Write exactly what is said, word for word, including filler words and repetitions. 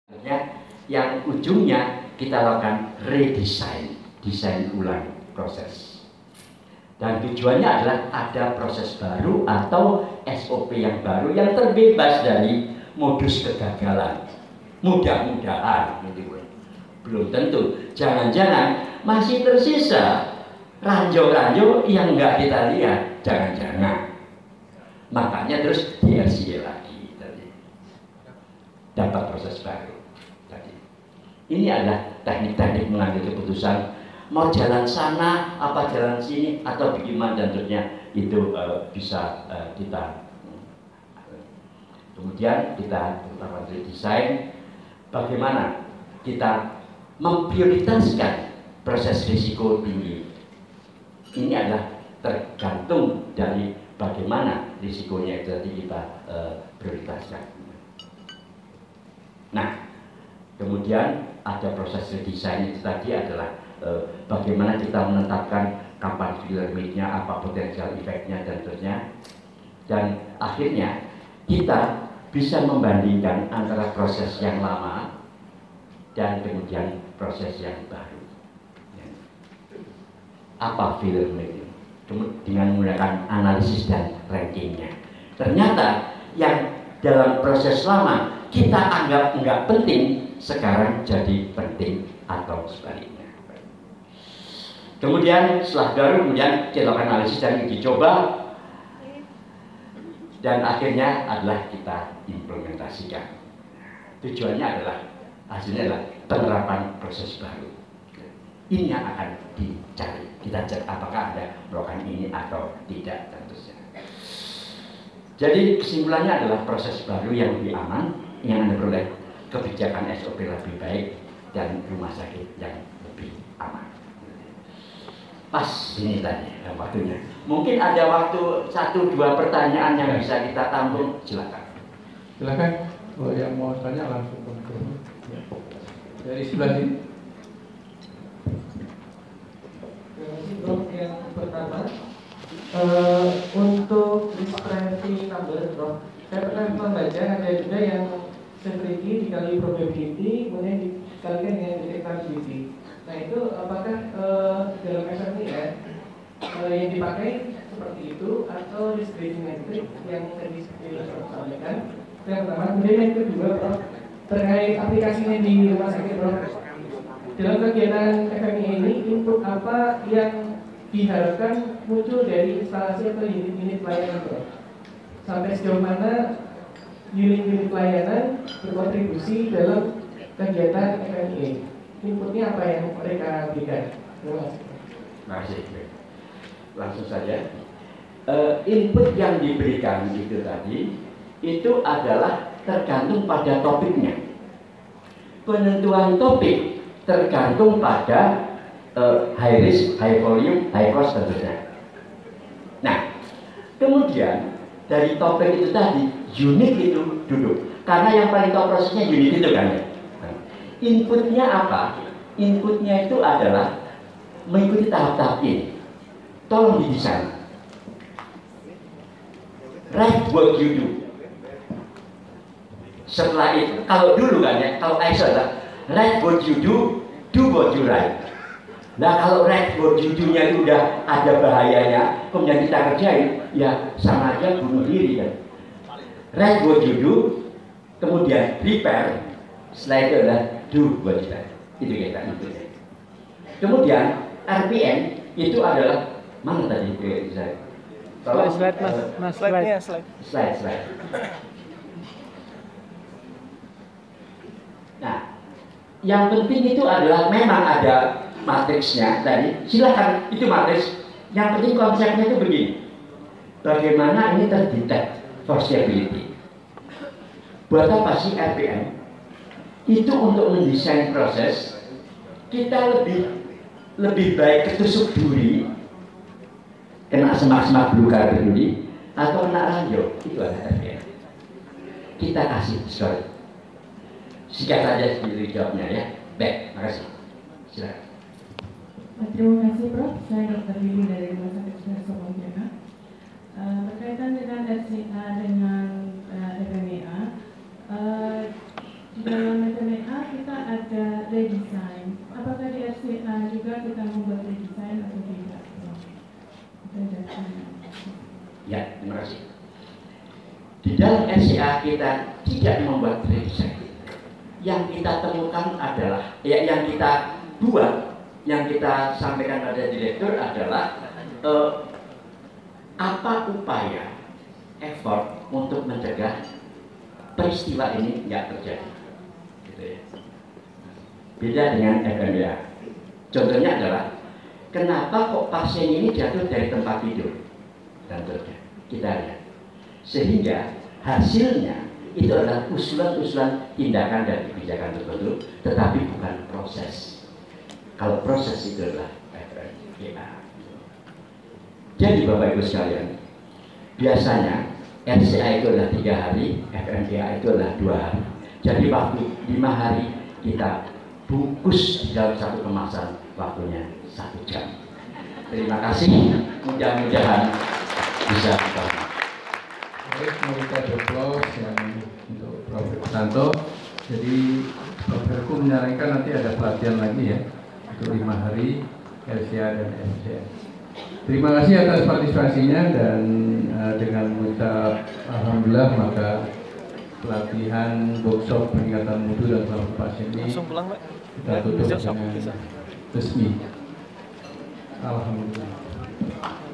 yang ujungnya kita lakukan redesign, desain ulang proses. Dan tujuannya adalah ada proses baru atau S O P yang baru yang terbebas dari modus kegagalan. Mudah-mudahan, gitu. Belum tentu. Jangan-jangan masih tersisa ranjau-ranjau yang nggak kita lihat. Jangan-jangan. Makanya terus di R C A lagi tadi. Dapat proses baru tadi. Ini adalah teknik-teknik mengambil keputusan. Mau jalan sana, apa jalan sini, atau bagaimana dan seterusnya, itu uh, bisa uh, kita kemudian kita lakukan redesign. Bagaimana kita memprioritaskan proses risiko tinggi. Ini adalah tergantung dari bagaimana risikonya itu tadi kita uh, prioritaskan. Nah, kemudian ada proses redesign itu tadi adalah Uh, bagaimana kita menetapkan kapan filler mid-nya, apa potensial efeknya dan seterusnya, dan akhirnya kita bisa membandingkan antara proses yang lama dan kemudian proses yang baru. Ya. Apa filler mid dengan menggunakan analisis dan rankingnya. Ternyata yang dalam proses lama kita anggap nggak penting, sekarang jadi penting atau sebaliknya. Kemudian setelah baru kemudian kita lakukan analisis dan dicoba, dan akhirnya adalah kita implementasikan. Tujuannya adalah hasilnya adalah penerapan proses baru. Ini yang akan dicari. Kita cek apakah ada melakukan ini atau tidak tentunya. Jadi kesimpulannya adalah proses baru yang lebih aman, yang Anda peroleh kebijakan S O P lebih baik dan rumah sakit yang lebih aman. Pas ini tadi waktunya. Mungkin ada waktu satu dua pertanyaan yang bisa kita tampung. Silakan. Silakan. Kalau yang mau tanya langsung ke ya. Dari sebelah sini. Terima kasih bro. Yang pertama uh, untuk discrepancy number bro. Saya pernah membaca ada juga yang severity dikali probability kemudian dikalikan dengan detectability. Nah itu apakah uh, dalam F M I A uh, yang dipakai seperti itu atau discrete metric yang tadi saya sampaikan? Yang pertama, kemudian yang kedua, bro, terkait aplikasinya di rumah sakit, bro. Dalam kegiatan F M I A ini input apa yang diharapkan muncul dari instalasi atau unit-unit pelayanan, bro? Sampai sejauh mana unit-unit pelayanan berkontribusi dalam kegiatan F M I A? Inputnya apa yang mereka berikan? Terima kasih. Langsung saja. Uh, input yang diberikan itu tadi itu adalah tergantung pada topiknya. Penentuan topik tergantung pada uh, high risk, high volume, high cost tentunya. Nah, kemudian dari topik itu tadi unit itu duduk. Karena yang paling tahu prosesnya unit itu kan ya. Inputnya apa? Inputnya itu adalah mengikuti tahap-tahap ini. Tolong didesain. Write what you do. Setelah itu, kalau dulu kan ya, kalau I S O adalah write what you do, do what you write. Nah kalau write what you do-nya itu udah ada bahayanya, kemudian kita kerjain, ya sama aja bunuh diri kan. Write what you do, kemudian prepare. Setelah itu adalah do what you write. Itu kita inputnya. Kemudian R P M itu adalah mana tadi saya? Slide, slide mas, mas slide. Slide, slide, slide. Nah, yang penting itu adalah memang ada matriksnya tadi. Silakan itu matriks. Yang penting konsepnya itu begini. Bagaimana ini terdetek foreseeability? Buat apa sih R P M? Itu untuk mendesain proses kita lebih lebih baik ketusuk duri, kena semak-semak belukar duri, atau kena ranjau. Itu adalah R P M. Kita kasih sorry. Sikat saja sendiri jawabnya ya. Baik, makasih. Silakan. Terima kasih Prof. Saya dokter Lili dari Rumah Sakit Sulianto Pontianak. Uh, berkaitan dengan R C A dengan uh, F M I A, uh, dalam S M E A kita ada redesign. Apakah di R C A juga kita membuat redesign atau tidak? Ya, terima kasih. Di dalam R C A kita tidak membuat redesign. Yang kita temukan adalah, ya, yang kita buat, yang kita sampaikan pada direktur adalah eh, apa upaya, effort untuk mencegah peristiwa ini nggak terjadi. Gitu ya. Beda dengan F M B A. Contohnya adalah, kenapa kok pasien ini jatuh dari tempat tidur dan seterusnya. Kita lihat. Sehingga hasilnya itu adalah usulan-usulan tindakan dan kebijakan tertentu, tetapi bukan proses. Kalau proses itu adalah F M B A. Jadi Bapak Ibu sekalian, biasanya R C A itu adalah tiga hari, F M B A itu adalah dua hari. Jadi waktu lima hari kita bungkus di dalam satu kemasan, waktunya satu jam. Terima kasih, mudah-mudahan bisa dibantu. Baik, mau kita joplos yang untuk Profesor Santo. Jadi Profesorku menyarankan nanti ada pelatihan lagi ya untuk lima hari R C A dan M C S. Terima kasih atas partisipasinya, dan uh, dengan mengucap alhamdulillah maka pelatihan workshop peningkatan mutu dan selamat pasien ini kita tutup dengan resmi. Alhamdulillah.